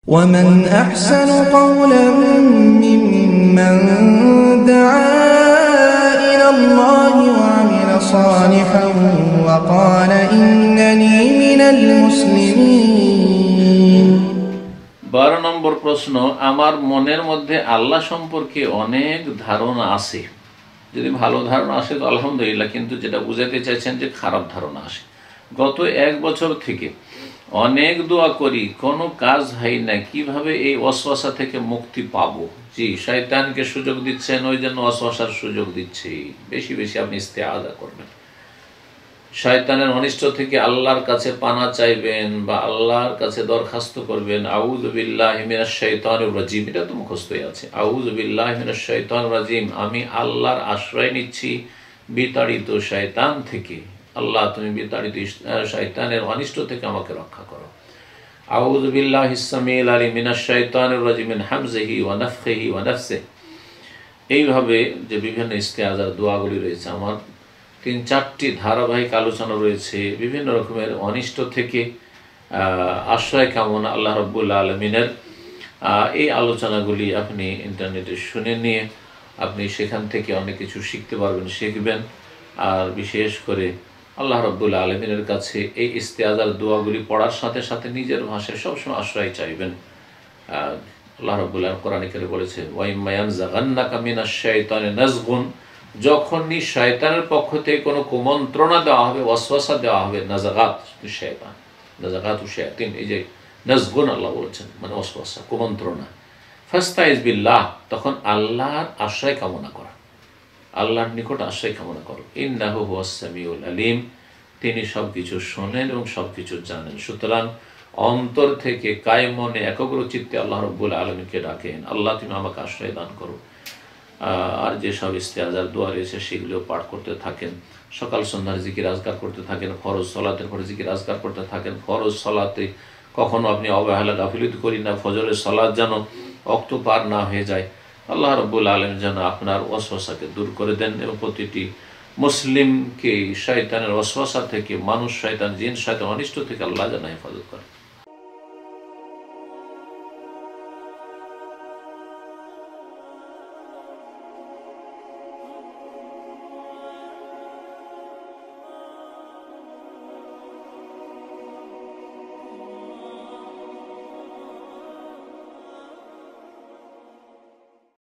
ومن أحسن قولا ممن دعا إلى الله وعمل صالحا وقال إنني من المسلمين। 12 নম্বর প্রশ্ন, আমার মনের মধ্যে আল্লাহ সম্পর্কে অনেক ধারণা আছে। যদি ভালো ধারণা আসে তো আলহামদুলিল্লাহ, কিন্তু যেটা বুঝাতে চাইছেন যে খারাপ ধারণা আসে। গত 1 বছর থেকে অনেক দোয়া করি, কোনো কাজ হয় না, কিভাবে এই ওয়াসওয়াসা থেকে মুক্তি পাবো? জি, শয়তানকে সুযোগ দিচ্ছেন, ওই জন্য ওয়াসওয়াসার সুযোগ দিচ্ছি। বেশি বেশি আপনি ইস্তেআযা করবেন, শয়তানের অনিষ্ট থেকে আল্লাহর কাছে পানা চাইবেন বা আল্লাহর কাছে দরখাস্ত করবেন। আউযু বিল্লাহি মিনাশ শাইতানির রাজিম, এটা তো মুখস্থই আছে। আউযু বিল্লাহি মিনাশ শাইতানির রাজিম, আমি আল্লাহর আশ্রয় নিচ্ছি বিতাড়িত শয়তান থেকে। আল্লাহ, তুমি বিতাড়িত শয়তানের অনিষ্ট থেকে আমাকে রক্ষা করো। আউযু বিল্লাহিস সামিউল আলিম মিনাশ শাইতানির রাজিম মিন হামজিহি ওয়া নাফখিহি ওয়া নাফসিহি। এইভাবে যে বিভিন্ন ইস্তেআযার দোয়াগুলি রয়েছে, আমার 3-4টি ধারাবাহিক আলোচনা রয়েছে বিভিন্ন রকমের অনিষ্ট থেকে আশ্রয় কামনা আল্লাহ রাব্বুল আলামিনের। এই আলোচনাগুলি আপনি ইন্টারনেটে শুনে নিয়ে আপনি সেখান থেকে অনেক কিছু শিখতে পারবেন, শিখবেন। আর বিশেষ করে আল্লাহ রাব্বুল আলামিনের কাছে এই ইস্তেআযার দোয়াগুলি পড়ার সাথে সাথে নিজের ভাষায় সবসময় আশ্রয় চাইবেন। আল্লাহ রাব্বুল আলামিন কোরআনে কারিমে বলেছে, ওয়া ইম্মা ইয়ানজাগান্নাকা মিনাশ শাইতানি নাজগুন, যখনই শয়তানের পক্ষ থেকে কোনো কুমন্ত্রণা দেওয়া হবে, ওয়াসওয়াসা দেওয়া হবে, নাজাগাত শয়তান, নাজাগাতু শায়াতিন, এই যে নাজগুন আল্লাহ বলেছেন মানে ওয়াসওয়াসা, কুমন্ত্রণা। ফাস্তাইজ বিল্লাহ, তখন আল্লাহর আশ্রয় কামনা করা, আল্লাহর নিকট আশ্রয় কামনা করো। ইন্নাহু হুয়াস সামিউল আলিম, তিনি সবকিছু শোনেন এবং সবকিছু জানেন। সুতরাং অন্তর থেকে কায়ে মনে একাগ্র চিত্তে আল্লাহ রাব্বুল আলামিনকে ডাকেন, আল্লাহ তুমি আমাকে আশ্রয় দান করো। আর যেসব ইস্তেআযার দোয়া রয়েছে সেগুলো পাঠ করতে থাকেন, সকাল সন্ধ্যার জিকির আজকার করতে থাকেন, ফরজ সলাতের পরে জিকির আজকার করতে থাকেন। ফরজ সলাতে কখনো আপনি অবহেলা গাফিলতি করি না, ফজরের সলাত যেন ওয়াক্ত পার না হয়ে যায়। আল্লাহ রাব্বুল আলামিন যেন আপনার ওয়াসওয়াসাকে দূর করে দেন এবং প্রতিটি মুসলিমকে শয়তানের ওয়াসওয়াসা থেকে, মানুষ শয়তান, জিন শয়তান অনিষ্ট থেকে আল্লাহ যেন হেফাজত করে।